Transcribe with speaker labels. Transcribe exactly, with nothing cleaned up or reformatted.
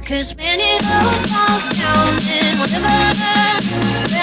Speaker 1: Cause when it all falls down, then whatever,